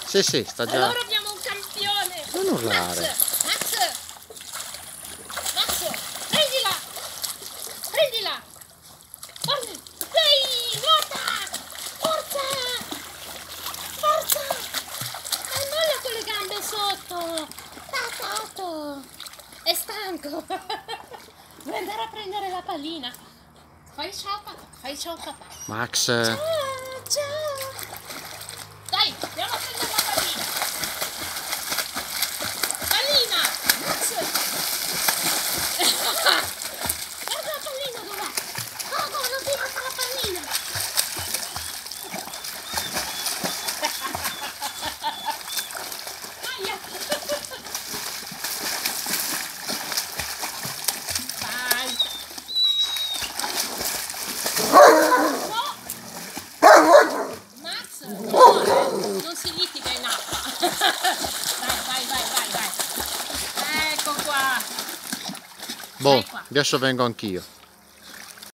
Sì, sì, sta già. Allora abbiamo un campione. Non urlare. Max, prendila. Prendila. Ehi, nuota. Forza. Forza. Molla con le gambe sotto. Tatato. È stanco. Vuoi andare a prendere la pallina? Fai ciao papà. Fai ciao papà. Max. Ciao, ciao. Dai, andiamo a prendere la pallina. Pallina! Max! Guarda la pallina dov'è? No, no, non ti lascia la pallina! Aia! Vai! No! Max, no, non si litiga in acqua. Vai. Ecco qua. Boh, adesso vengo anch'io.